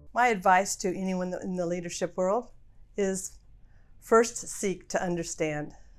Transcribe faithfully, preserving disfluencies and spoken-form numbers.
My advice to anyone in the leadership world is first seek to understand.